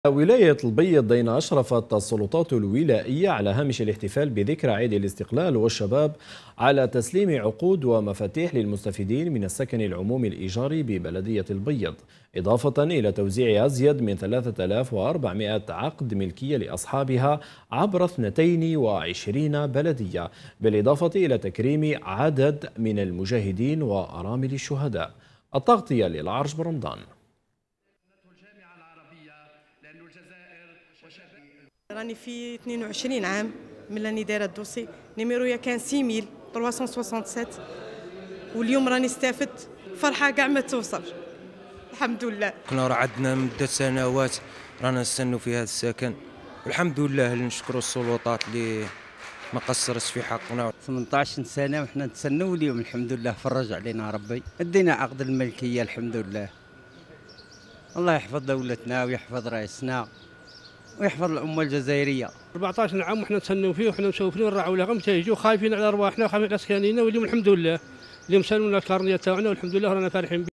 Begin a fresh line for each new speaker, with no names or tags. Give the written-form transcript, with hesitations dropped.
ولاية البيض أشرفت السلطات الولائية على هامش الاحتفال بذكرى عيد الاستقلال والشباب على تسليم عقود ومفاتيح للمستفيدين من السكن العمومي الإيجاري ببلدية البيض، إضافة إلى توزيع أزيد من 3400 عقد ملكية لأصحابها عبر 22 بلدية، بالإضافة إلى تكريم عدد من المجاهدين وأرامل الشهداء. التغطية للعرج برمضان.
راني في 22 عام من راني دايره الدوسي، نيميرويا كان 6367 واليوم راني استفدت فرحه كاع ما توصل. الحمد لله.
كنا راه عندنا مده سنوات رانا نستنوا في هذا السكن، والحمد لله نشكروا السلطات اللي ما قصرت في حقنا.
18 سنه وحنا نتسنوا اليوم الحمد لله فرج علينا ربي، ادينا عقد الملكيه الحمد لله. الله يحفظ دولتنا ويحفظ رئيسنا ويحفظ الأمة الجزائرية.
14 عام وحنا نتسنوا فيه وحنا مسوفين ونراعوا لهم تيجوا خايفين على أرواحنا وخايفين على أسكاننا، واليوم الحمد لله اليوم سالونا الكارنيه تاعنا والحمد لله رانا فرحين.